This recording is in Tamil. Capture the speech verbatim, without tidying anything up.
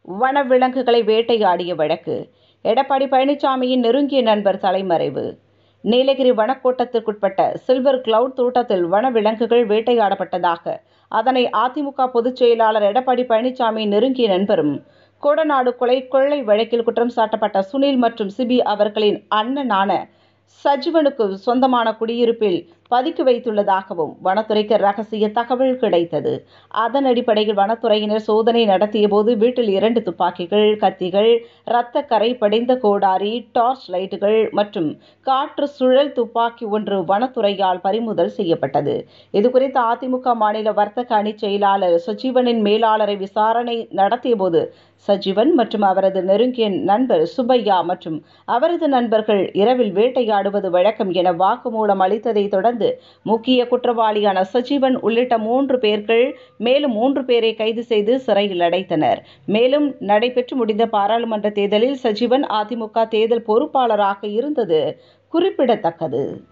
வனவிலங்குகளை வேட்டையாடிய வழக்கு. எடப்பாடி பழனிசாமியின் நெருங்கிய நண்பர் தலைமறைவு. நீலகிரி வனக்கோட்டத்திற்குட்பட்ட சில்வர் கிளவுட் தோட்டத்தில் வனவிலங்குகள் வேட்டையாடப்பட்டதாக அதனை அதிமுக பொதுச் செயலாளர் எடப்பாடி பழனிசாமியின் நெருங்கிய நண்பரும் கோடநாடு கொலை கொள்ளை வழக்கில் குற்றம் சாட்டப்பட்ட சுனில் மற்றும் சிபி அவர்களின் அண்ணனான சஜீவனுக்கு சொந்தமான குடியிருப்பில் பதுக்கி வைத்துள்ளதாகவும் வனத்துறைக்கு ரகசிய தகவல் கிடைத்தது. அதன் அடிப்படையில் வனத்துறையினர் சோதனை நடத்திய போது வீட்டில் இரண்டு துப்பாக்கிகள், கத்திகள், இரத்த கரை படிந்த கோடாரி, டார்ச் லைட்டுகள் மற்றும் காற்று சுழல் துப்பாக்கி ஒன்று வனத்துறையால் பறிமுதல் செய்யப்பட்டது. இதுகுறித்து அதிமுக மாநில வர்த்தக அணி செயலாளர் சஜீவனின் மேலாளரை விசாரணை நடத்திய போது சஜீவன் மற்றும் அவரது நெருங்கிய நண்பர் சுப்பையா மற்றும் அவரது நண்பர்கள் இரவில் வேட்டையாடுவது வழக்கம் என வாக்குமூலம் அளித்ததை தொடர்ந்து முக்கிய குற்றவாளியான சஜீவன் உள்ளிட்ட மூன்று பேர்கள் மேலும் மூன்று பேரை கைது செய்து சிறையில் அடைத்தனர். மேலும் நடைபெற்று முடிந்த பாராளுமன்ற தேர்தலில் சஜீவன் அதிமுக தேர்தல் பொறுப்பாளராக இருந்தது குறிப்பிடத்தக்கது.